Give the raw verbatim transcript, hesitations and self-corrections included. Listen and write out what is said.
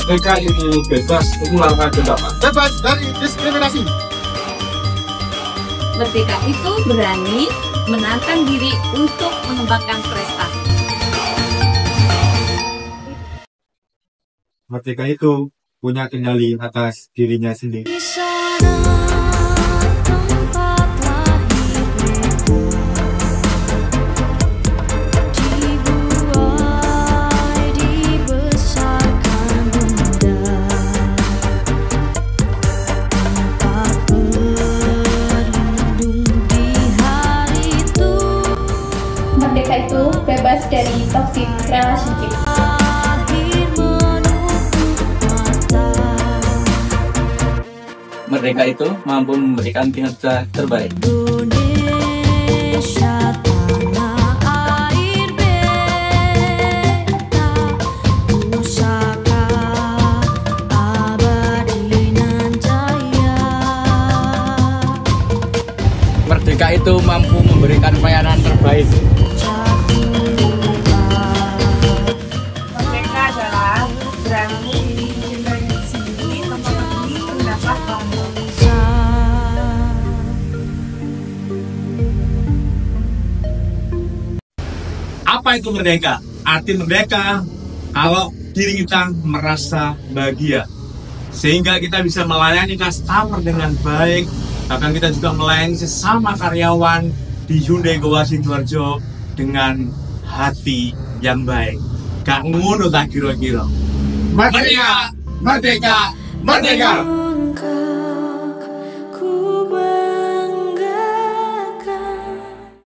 Merdeka itu bebas mengeluarkan pendapat, bebas dari diskriminasi. Merdeka itu berani menantang diri untuk mengembangkan prestasi. Merdeka itu punya kendali atas dirinya sendiri. Merdeka itu bebas dari toxic relationship. Merdeka itu mampu memberikan kinerja terbaik. Indonesia tanah air beta, pusaka abadi nan jaya. Merdeka itu mampu memberikan pelayanan terbaik. Merdeka adalah berani mencintai diri sendiri tanpa peduli pendapat orang lain. Apa itu merdeka? Arti merdeka kalau diri kita merasa bahagia, sehingga kita bisa melayani customer dengan baik, bahkan kita juga melayani sesama karyawan di Hyundai Goa Sidoarjo dengan hati yang baik. Gak ngono tak kira-kira. Merdeka, merdeka, merdeka.